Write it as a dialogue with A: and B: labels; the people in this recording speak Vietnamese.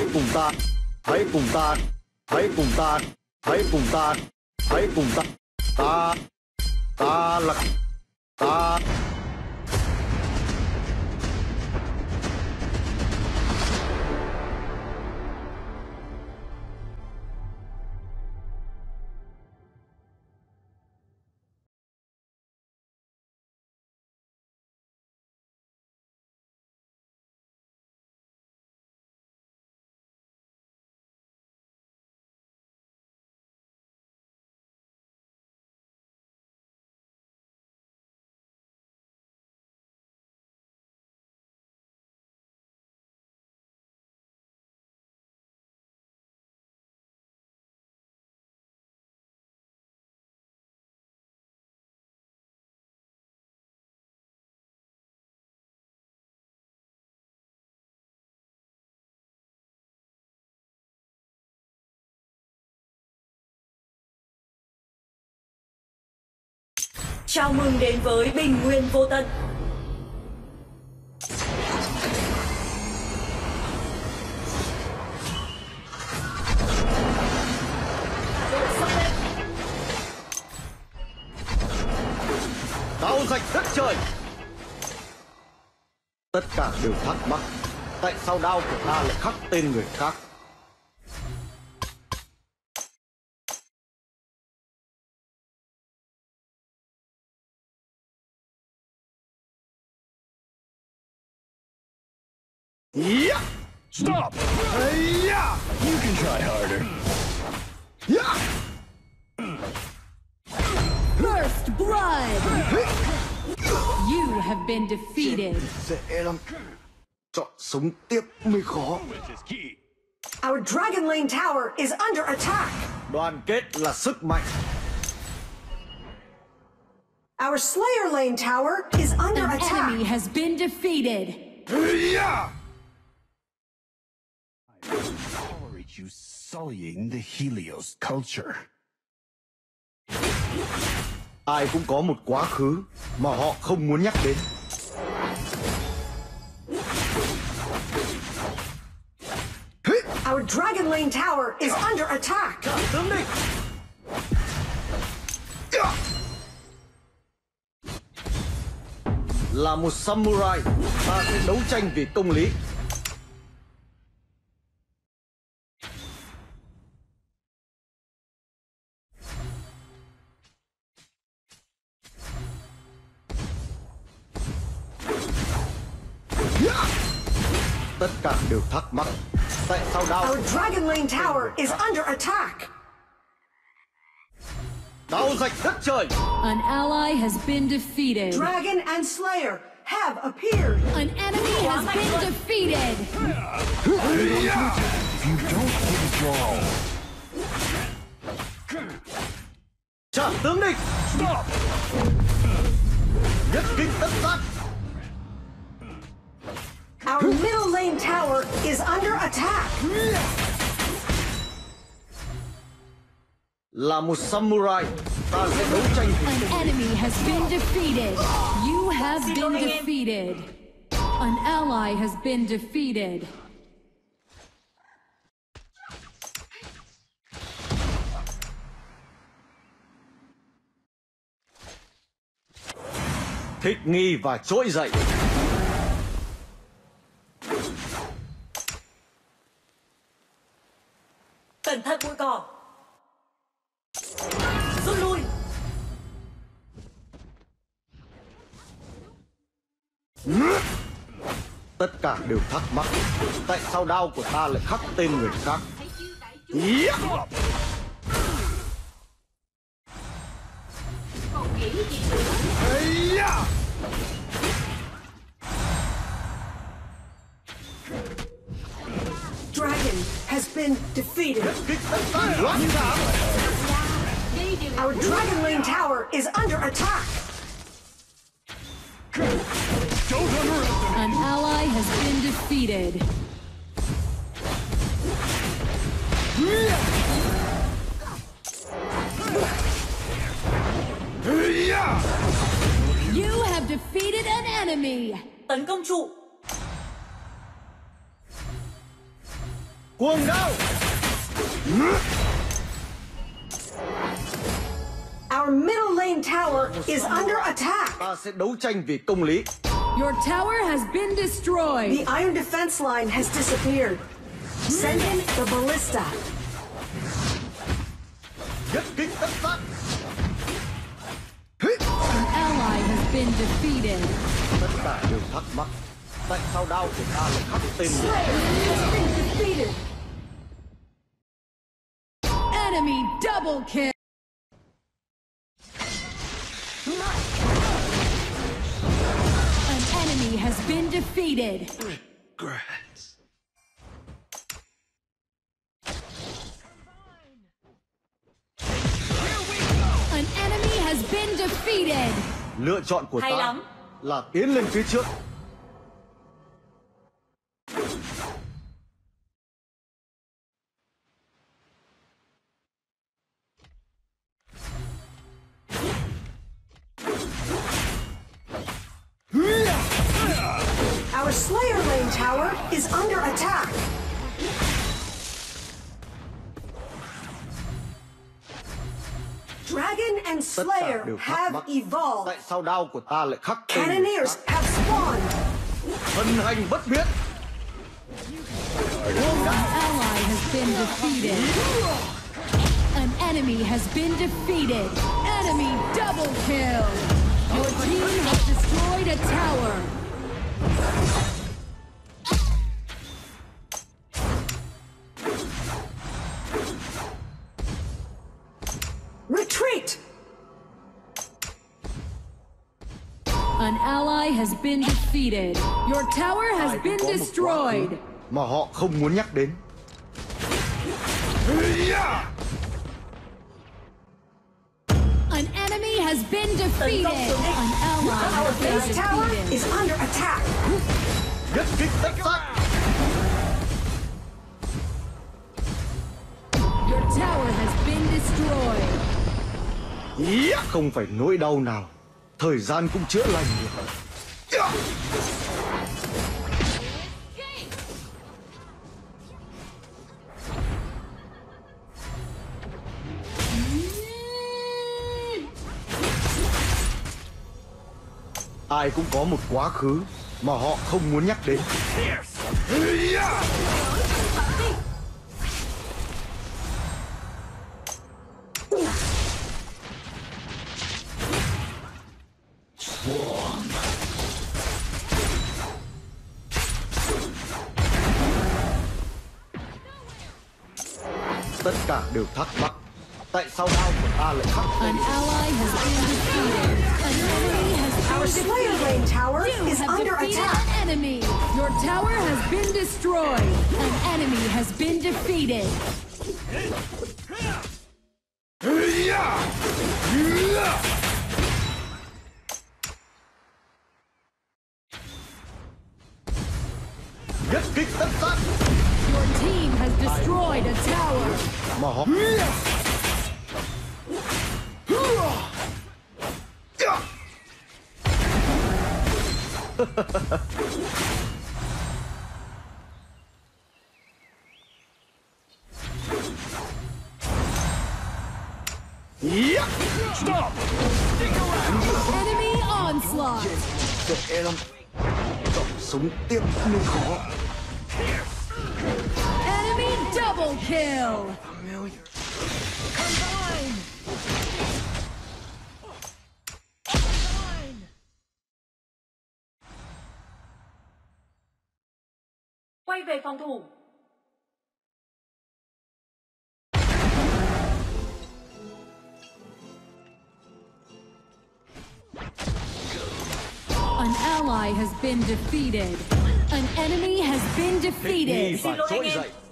A: cùng ta, hãy cùng ta, hãy cùng ta, hãy cùng ta, hãy cùng ta. Ta là ta.
B: Chào mừng đến với Bình Nguyên Vô Tận.
A: Đao rạch đất trời. Tất cả đều thắc mắc, tại sao đao của ta lại khắc tên người khác?
C: Yeah! Stop! Yeah! You can try harder. Yeah!
D: First blood! You have been defeated.
A: Dễ lắm. Chọn sống tiếp mới khó.
B: Our Dragon Lane Tower is under attack.
A: Đoàn kết là sức mạnh.
B: Our Slayer Lane Tower is under
D: An
B: attack.
D: enemy has been defeated.
C: Yeah! I won't tolerate you sullying the Helios culture.
A: Ai cũng có một quá khứ mà họ không muốn nhắc đến.
B: Our Dragon Lane Tower is under attack.
A: Tướng địch. Là một samurai, ta sẽ đấu tranh vì công lý. Tất cả đều thắc mắc, tại sao đao?
B: Our Dragon Lane Tower is under attack.
A: Đao rạch đất trời.
D: An ally has been defeated.
B: Dragon and Slayer have appeared.
D: An enemy has been defeated.
C: If you don't withdraw.
A: Trả tướng địch.
C: Stop!
A: Nhất kích tất sát.
B: Our middle lane tower is under attack.
A: Là một samurai, ta sẽ đấu tranh vì
D: An
A: công lý.
D: enemy has been defeated. You have been defeated. An ally has been defeated.
A: Thích nghi và trỗi dậy.
B: Cẩn thận bụi cỏ. Rút lui.
A: Tất cả đều thắc mắc, tại sao đao của ta lại khắc tên người khác?
B: Dragon has been defeated.
A: Kích tất sát loạn cả.
B: Our Dragon Lane Tower is under attack.
C: Don't underestimate.
D: An ally has been defeated. You have defeated an enemy.
B: Tấn công trụ.
A: Cuồng đao.
B: Our middle lane tower is under attack.
A: Ta sẽ đấu tranh vì công lý.
D: Your tower has been destroyed.
B: The iron defense line has disappeared. Send in the ballista.
A: Nhất kích tất sát.
D: An ally has been defeated.
A: Tất cả đều thắc mắc. Tại sao đao của ta lại khắc tên người?
B: Slayer has been defeated.
D: Enemy double kill. An enemy has been defeated.
C: Regrets.
D: An enemy has been defeated.
A: Lựa chọn của
E: Hay
A: ta
E: lắm.
A: là tiến lên phía trước.
B: Our Slayer lane tower is under attack. Dragon and
A: Tất cả
B: Slayer
A: đều thắc
B: have
A: mắc.
B: evolved.
A: Tại sao đao của ta lại khắc tên người
B: Cannoneers
A: khác?
B: have spawned.
A: Thân hành bất biến.
D: An ally has been defeated. An enemy has been defeated. Enemy double kill. Your team has destroyed a tower.
B: Retreat.
D: An ally has been defeated. Your tower has
A: Ai cũng
D: been
A: có một quá khứ
D: destroyed.
A: mà họ không muốn nhắc đến.
D: An enemy has been defeated. An ally
B: Our
D: has been
B: base tower
D: defeated.
B: is under attack.
A: Nhất kích tất sát.
D: Your tower has been destroyed.
A: Không phải nỗi đau nào, thời gian cũng chữa lành được. Ai cũng có một quá khứ mà họ không muốn nhắc đến. Tất cả đều thắc mắc. Tại sao đao của ta lại khắc tên
D: An ally has been defeated. An enemy has
B: Our
D: been
B: Slayer
D: defeated.
B: lane tower
D: You
B: is
D: have
B: under
D: defeated
B: attack.
D: an enemy. Your tower has been destroyed. An enemy has been defeated.
A: nhất kích tất sát
D: Your team has destroyed a tower.
A: mà họ
D: Enemy onslaught.
A: dễ lắm. Chọn súng tiếp nhưng khó.
D: Enemy double kill.
E: Quay về phòng thủ.
D: An ally has been defeated. An enemy has been
A: Nghi
D: defeated.
A: phải trỗi dậy.